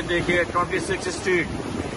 देखिए 26 स्ट्रीट।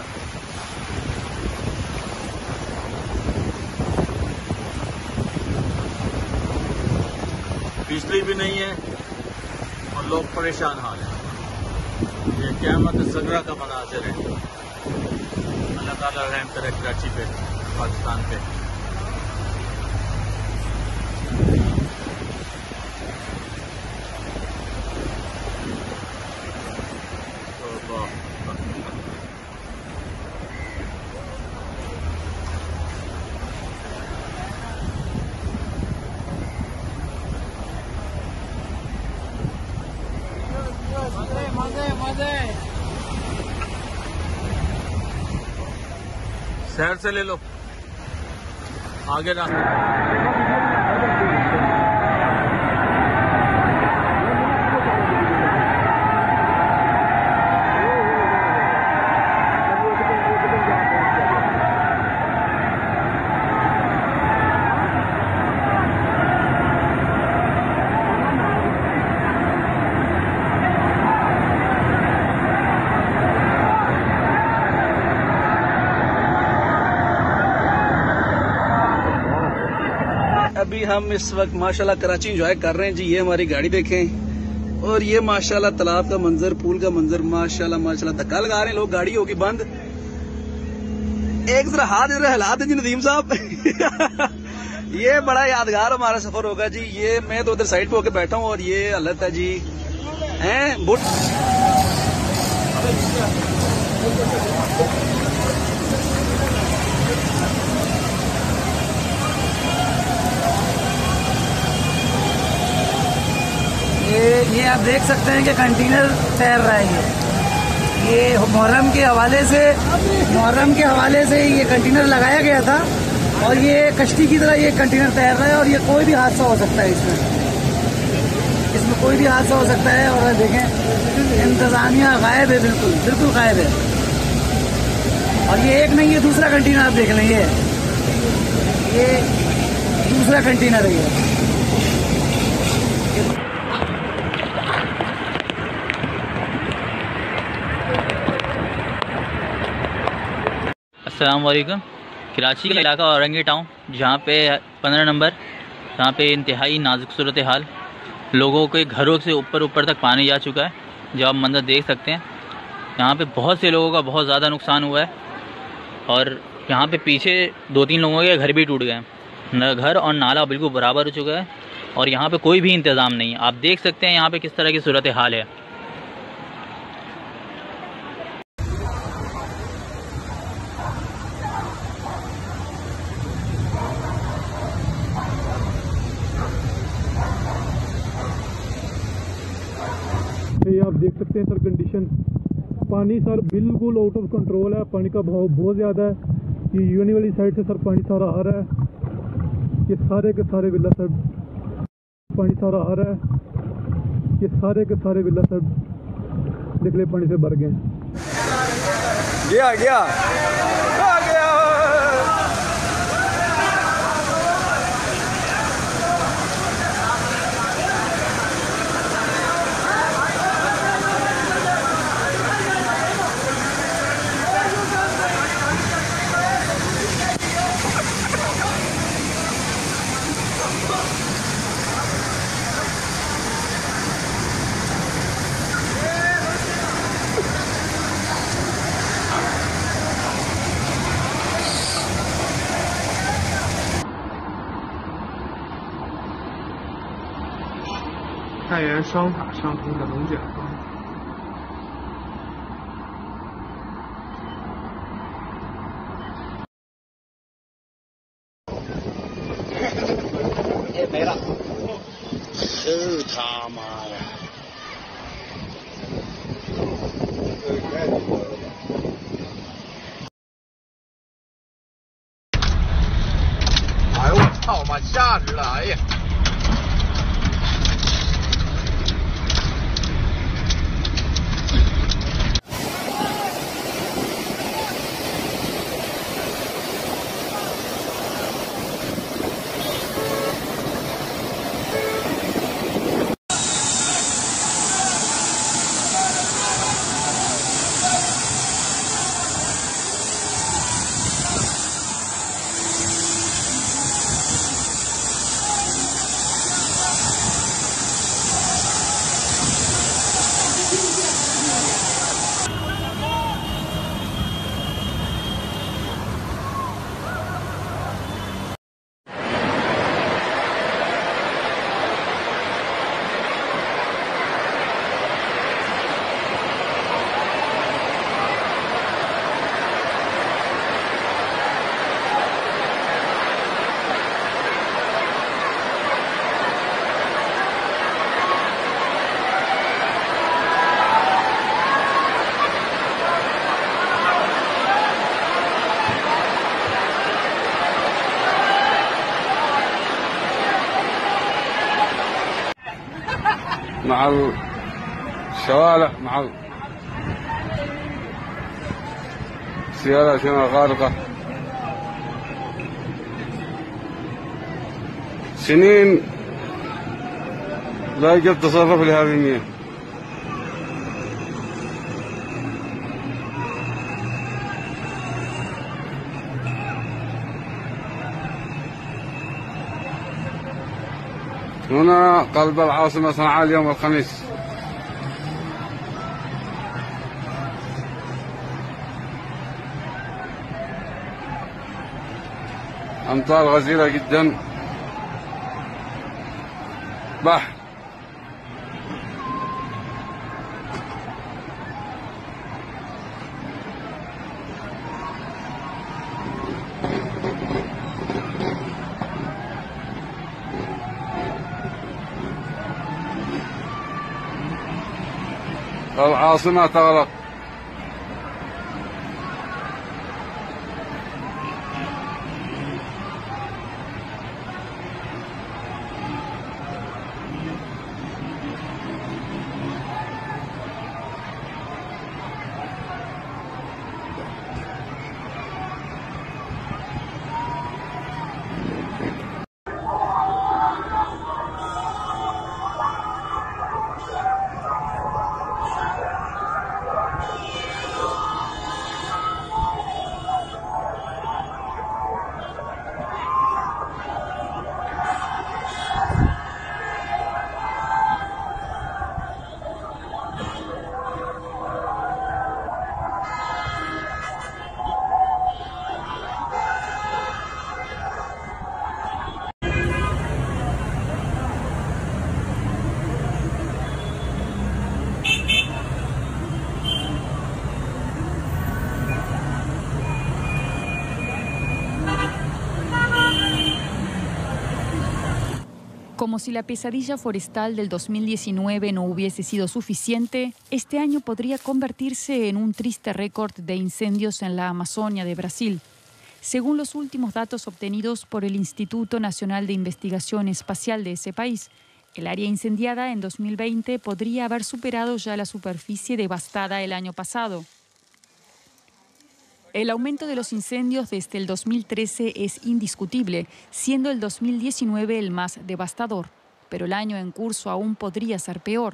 बिजली भी नहीं है और लोग परेशान हाल हैं। ये क़यामत ज़गरा का मनाज़िर है। अल्लाह ताला रहम करे कराची पे, पाकिस्तान पे। शहर से ले लो, आगे रास्ता। अभी हम इस वक्त माशाल्लाह कराची एंजॉय कर रहे हैं जी। ये हमारी गाड़ी देखें और ये माशाल्लाह तालाब का मंजर, पूल का मंजर, माशाल्लाह माशाल्लाह। धक्का लगा रहे हैं लोग, गाड़ी होगी बंद। एक जरा हाथ इधर हिला दे जी नदीम साहब। ये बड़ा यादगार हमारा सफर होगा जी। ये मैं तो उधर साइड पे होकर बैठा हूँ और ये हालत है जी हैं बुट। ये आप देख सकते हैं कि कंटेनर तैर रहा है। ये मुहर्रम के हवाले से ये कंटेनर लगाया गया था और ये कश्ती की तरह ये कंटेनर तैर रहा है और ये कोई भी हादसा हो सकता है। इसमें कोई भी हादसा हो सकता है। और देखें इंतजामिया गायब है, बिल्कुल गायब है। और ये एक नहीं, ये दूसरा कंटेनर आप देख लें। ये दूसरा कंटेनर है ये। अस्सलाम वालेकुम। कराची का इलाका औरंगी टाउन, जहाँ पे 15 नंबर, जहाँ पे इंतहाई नाजुक सूरत हाल, लोगों के घरों से ऊपर तक पानी जा चुका है। जो आप मंजर देख सकते हैं, यहाँ पे बहुत से लोगों का बहुत ज़्यादा नुकसान हुआ है और यहाँ पे पीछे 2-3 लोगों के घर भी टूट गए हैं। घर और नाला बिल्कुल बराबर हो चुका है और यहाँ पे कोई भी इंतज़ाम नहीं है। आप देख सकते हैं यहाँ पे किस तरह की सूरत हाल है। ये आप देख सकते हैं सर कंडीशन। पानी सर बिल्कुल आउट ऑफ कंट्रोल है। पानी का बहाव बहुत ज़्यादा है। ये यूएन वाली साइड से सर पानी सारा आ रहा है। ये सारे के सारे विला सर पानी सारा आ रहा है। ये सारे के सारे विला सर निकले पानी से भर गए। गया 太原双塔上空的龙卷风。 没了， 是他妈的！哎呦我操妈，吓死了！哎呀！ مع الشوارع مع السيارات هنا غارقة. سنين لا يوجد تصرف لهذه المياه. هنا قلب العاصمة صنعاء اليوم الخميس. أمطار غزيرة جدا، بحر. العاصمة تغرق. Como si la pesadilla forestal del 2019 no hubiese sido suficiente, este año podría convertirse en un triste récord de incendios en la Amazonia de Brasil. Según los últimos datos obtenidos por el Instituto Nacional de Investigación Espacial de ese país, el área incendiada en 2020 podría haber superado ya la superficie devastada el año pasado. El aumento de los incendios desde el 2013 es indiscutible, siendo el 2019 el más devastador, pero el año en curso aún podría ser peor.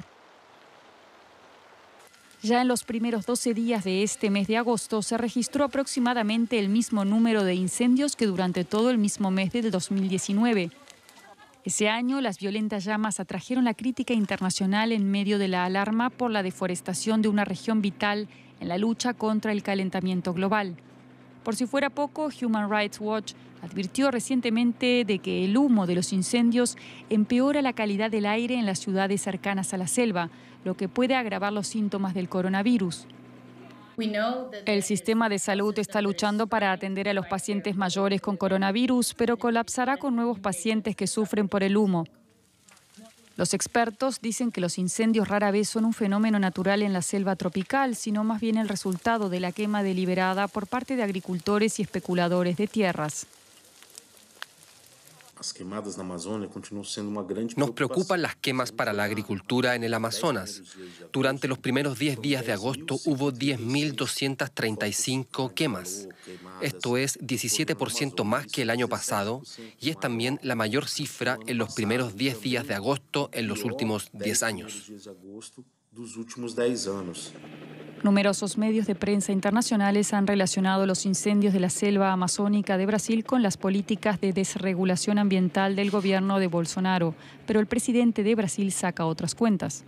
Ya en los primeros 12 días de este mes de agosto se registró aproximadamente el mismo número de incendios que durante todo el mismo mes del 2019. Ese año, las violentas llamas atrajeron la crítica internacional en medio de la alarma por la deforestación de una región vital en la lucha contra el calentamiento global. Por si fuera poco, Human Rights Watch advirtió recientemente de que el humo de los incendios empeora la calidad del aire en las ciudades cercanas a la selva, lo que puede agravar los síntomas del coronavirus. El sistema de salud está luchando para atender a los pacientes mayores con coronavirus, pero colapsará con nuevos pacientes que sufren por el humo. Los expertos dicen que los incendios rara vez son un fenómeno natural en la selva tropical, sino más bien el resultado de la quema deliberada por parte de agricultores y especuladores de tierras. Nos preocupan las quemas para la agricultura en el Amazonas. Durante los primeros 10 días de agosto hubo 10.235 quemas. Esto es 17% más que el año pasado y es también la mayor cifra en los primeros 10 días de agosto en los últimos 10 años. Numerosos medios de prensa internacionales han relacionado los incendios de la selva amazónica de Brasil con las políticas de desregulación ambiental del gobierno de Bolsonaro, pero el presidente de Brasil saca otras cuentas.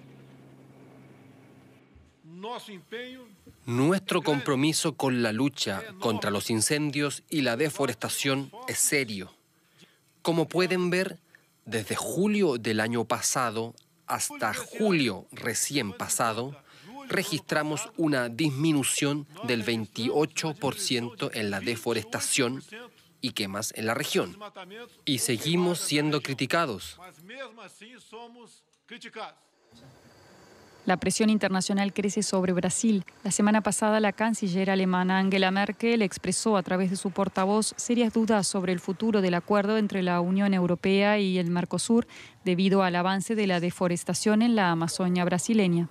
Nuestro compromiso con la lucha contra los incendios y la deforestación es serio. Como pueden ver, desde julio del año pasado hasta julio recién pasado, registramos una disminución del 28% en la deforestación y quemas en la región. Y seguimos siendo criticados. La presión internacional crece sobre Brasil. La semana pasada, la canciller alemana Angela Merkel expresó a través de su portavoz serias dudas sobre el futuro del acuerdo entre la Unión Europea y el Mercosur debido al avance de la deforestación en la Amazonia brasileña.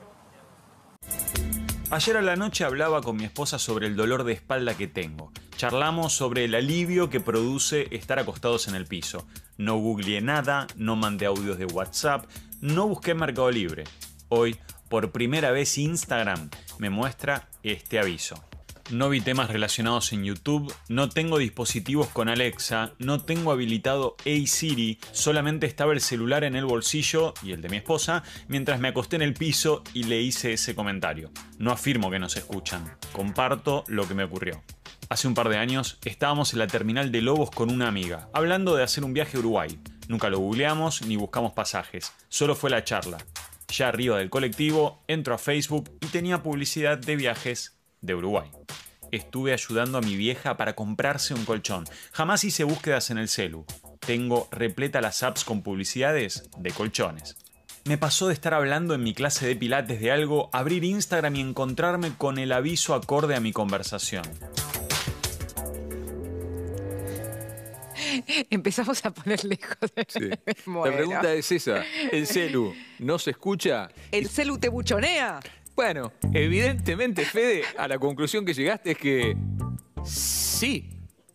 Ayer a la noche hablaba con mi esposa sobre el dolor de espalda que tengo. Charlamos sobre el alivio que produce estar acostados en el piso. No googleé nada, no mandé audios de WhatsApp, no busqué Mercado Libre. Hoy, por primera vez, Instagram me muestra este aviso. No vi temas relacionados en YouTube, no tengo dispositivos con Alexa, no tengo habilitado Hey Siri, solamente estaba el celular en el bolsillo y el de mi esposa mientras me acosté en el piso y le hice ese comentario. No afirmo que nos escuchan, comparto lo que me ocurrió. Hace un par de años estábamos en la terminal de Lobos con una amiga, hablando de hacer un viaje a Uruguay. Nunca lo googleamos ni buscamos pasajes, solo fue la charla. Ya arriba del colectivo, entro a Facebook y tenía publicidad de viajes de Uruguay. Estuve ayudando a mi vieja para comprarse un colchón. Jamás hice búsquedas en el celu. Tengo repleta las apps con publicidades de colchones. Me pasó de estar hablando en mi clase de pilates de algo, abrir Instagram y encontrarme con el aviso acorde a mi conversación. Empezamos a poner lejos de Sí. Bueno. La pregunta es esa. ¿El celu no se escucha? ¿El celu te buchonea? Bueno, evidentemente, Fede, a la conclusión que llegaste es que sí.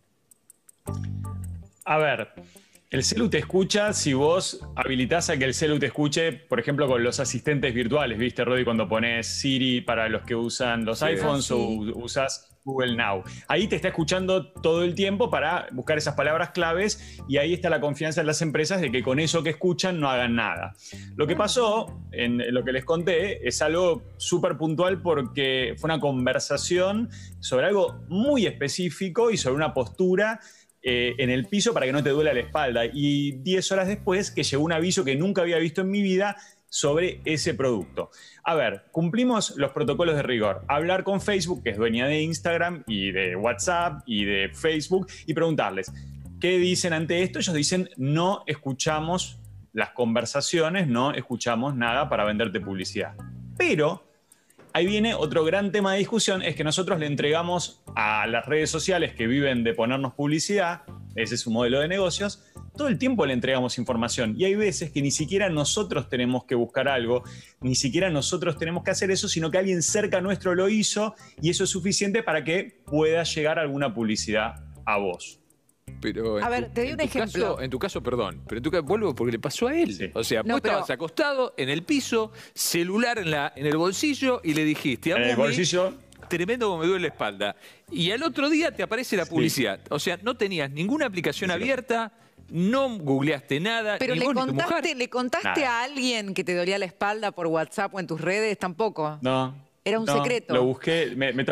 A ver, el celu te escucha si vos habilitás a que el celu te escuche, por ejemplo, con los asistentes virtuales, ¿viste, Rodi? Cuando pones Siri para los que usan los iPhones o usas Google Now. Ahí te está escuchando todo el tiempo para buscar esas palabras claves y ahí está la confianza en las empresas de que con eso que escuchan no hagan nada. Lo que pasó, en lo que les conté, es algo súper puntual porque fue una conversación sobre algo muy específico y sobre una postura en el piso para que no te duela la espalda. Y 10 horas después que llegó un aviso que nunca había visto en mi vida sobre ese producto. A ver, cumplimos los protocolos de rigor. Hablar con Facebook, que es dueña de Instagram y de WhatsApp y de Facebook, y preguntarles, ¿qué dicen ante esto? Ellos dicen, no escuchamos las conversaciones, no escuchamos nada para venderte publicidad. Pero ahí viene otro gran tema de discusión, es que nosotros le entregamos a las redes sociales que viven de ponernos publicidad, ese es su modelo de negocios, todo el tiempo le entregamos información y hay veces que ni siquiera nosotros tenemos que buscar algo, ni siquiera nosotros tenemos que hacer eso, sino que alguien cerca nuestro lo hizo y eso es suficiente para que pueda llegar alguna publicidad a vos. Pero A ver, te doy un ejemplo. En tu caso, perdón, pero en tu caso vuelvo porque le pasó a él. Sí. O sea, No, vos pero- estabas acostado en el piso, celular en el bolsillo y le dijiste a En el Mumi, bolsillo, tremendo como me duele la espalda. Y al otro día te aparece la publicidad. O sea, no tenías ninguna aplicación abierta, no googleaste nada, Pero ni le vos ni tu mujer. contaste Nada. a alguien que te dolía la espalda por WhatsApp o en tus redes, tampoco. no. Era un secreto. Lo busqué, me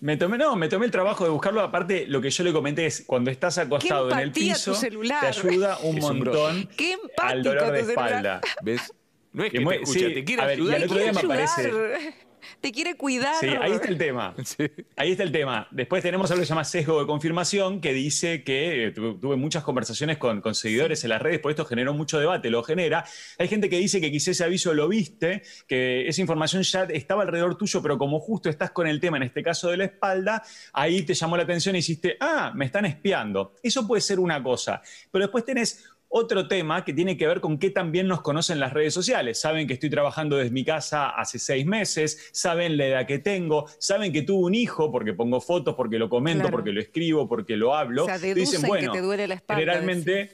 tomé el trabajo de buscarlo. Aparte, lo que yo le comenté es, cuando estás acostado en el empatía piso, tu celular. te ayuda un Es un montón Qué empático al dolor de tu celular. espalda. ¿Ves? No es que Y muy- te escucha, sí, te quiere a ver, y ayudar. al otro día me ayudar. aparece. Te quiere cuidar. Sí, ahí está el tema. Sí. Ahí está el tema. Después tenemos algo que se llama sesgo de confirmación, que dice que tuve muchas conversaciones con seguidores en las redes, por esto generó mucho debate, lo genera. Hay gente que dice que quizás ese aviso lo viste, que esa información ya estaba alrededor tuyo, pero como justo estás con el tema, en este caso de la espalda, ahí te llamó la atención y hiciste, me están espiando. Eso puede ser una cosa. Pero después tenés otro tema que tiene que ver con qué tan bien nos conocen las redes sociales. Saben que estoy trabajando desde mi casa hace 6 meses, saben la edad que tengo, saben que tuve un hijo porque pongo fotos, porque lo comento, Claro. porque lo escribo, porque lo hablo. O sea, Te deducen que te duele la espalda, generalmente,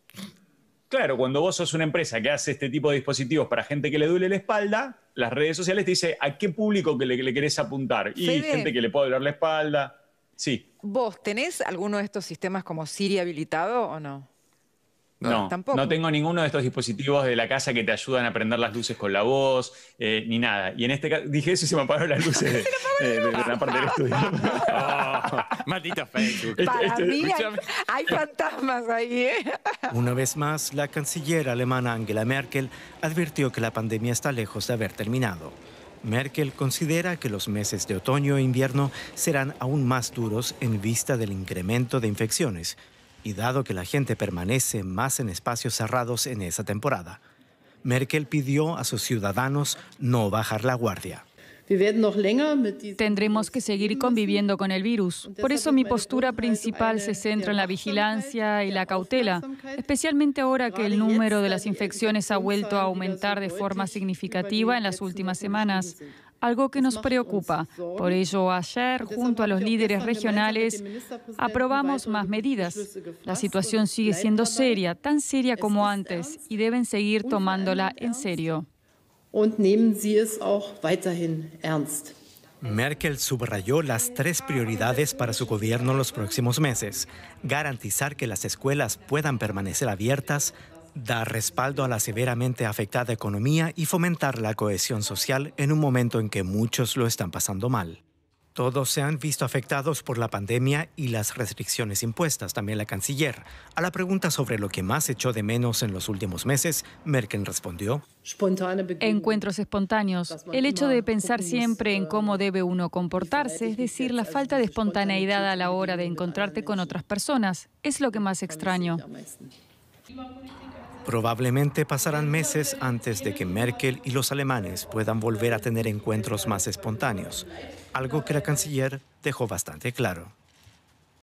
claro, cuando vos sos una empresa que hace este tipo de dispositivos para gente que le duele la espalda, las redes sociales te dicen a qué público que le querés apuntar. Y Fede. gente que le puede doler la espalda. Sí, ¿Vos tenés alguno de estos sistemas como Siri habilitado o no? no, tampoco. no tengo ninguno de estos dispositivos de la casa que te ayudan a prender las luces con la voz, ni nada. Y en este caso, dije eso y se me apagaron las luces de la parte del estudio. Maldita Facebook. Para mí hay, escúchame. hay fantasmas ahí, ¿eh? Una vez más, la canciller alemana Angela Merkel advirtió que la pandemia está lejos de haber terminado. Merkel considera que los meses de otoño e invierno serán aún más duros en vista del incremento de infecciones y dado que la gente permanece más en espacios cerrados en esa temporada. Merkel pidió a sus ciudadanos no bajar la guardia. Tendremos que seguir conviviendo con el virus. Por eso mi postura principal se centra en la vigilancia y la cautela, especialmente ahora que el número de las infecciones ha vuelto a aumentar de forma significativa en las últimas semanas, algo que nos preocupa. Por ello, ayer, junto a los líderes regionales, aprobamos más medidas. La situación sigue siendo seria, tan seria como antes, y deben seguir tomándola en serio. Merkel subrayó las 3 prioridades para su gobierno en los próximos meses: garantizar que las escuelas puedan permanecer abiertas, dar respaldo a la severamente afectada economía y fomentar la cohesión social en un momento en que muchos lo están pasando mal. Todos se han visto afectados por la pandemia y las restricciones impuestas, también la canciller. A la pregunta sobre lo que más echó de menos en los últimos meses, Merkel respondió: encuentros espontáneos, el hecho de pensar siempre en cómo debe uno comportarse, es decir, la falta de espontaneidad a la hora de encontrarte con otras personas, es lo que más extraño. Probablemente pasarán meses antes de que Merkel y los alemanes puedan volver a tener encuentros más espontáneos, algo que la canciller dejó bastante claro.